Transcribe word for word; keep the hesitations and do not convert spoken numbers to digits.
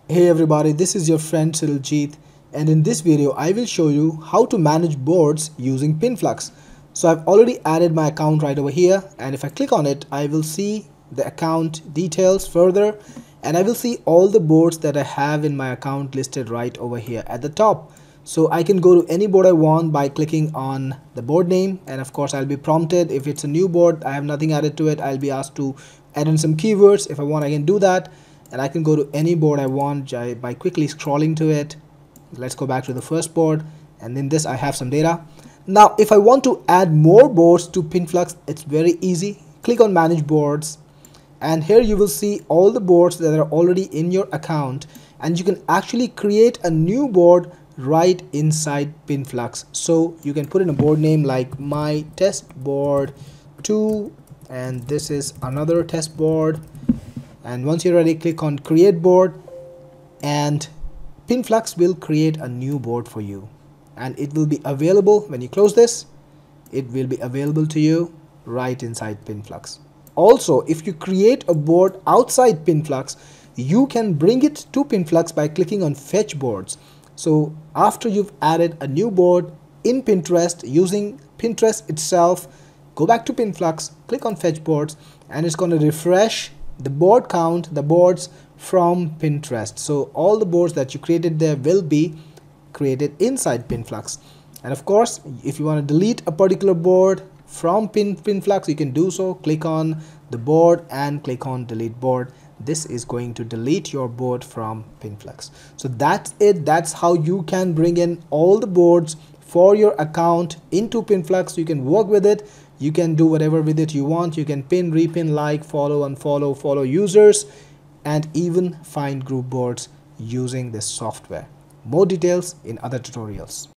Hey everybody, this is your friend Siddharth, and in this video I will show you how to manage boards using Pinflux. So I've already added my account right over here, and if I click on it I will see the account details further, and I will see all the boards that I have in my account listed right over here at the top. So I can go to any board I want by clicking on the board name, and of course I'll be prompted. If it's a new board, I have nothing added to it, I'll be asked to add in some keywords. If I want, I can do that, and I can go to any board I want by quickly scrolling to it. Let's go back to the first board, and in this I have some data. Now if I want to add more boards to Pinflux, it's very easy. Click on manage boards, and here you will see all the boards that are already in your account, and you can actually create a new board right inside Pinflux. So you can put in a board name like my test board two, and this is another test board, and once you're ready, click on create board, and Pinflux will create a new board for you, and it will be available when you close this. It will be available to you right inside Pinflux. Also, if you create a board outside Pinflux, you can bring it to Pinflux by clicking on fetch boards. So after you've added a new board in Pinterest using Pinterest itself, go back to Pinflux, click on fetch boards, and it's going to refresh the board count, the boards from Pinterest. So all the boards that you created there will be created inside Pinflux. And of course, if you want to delete a particular board from Pin Pinflux, you can do so. Click on the board and click on delete board. This is going to delete your board from Pinflux. So that's it. That's how you can bring in all the boards for your account into Pinflux. You can work with it. You can do whatever with it you want. You can pin, repin, like, follow, unfollow, follow users, and even find group boards using this software. More details in other tutorials.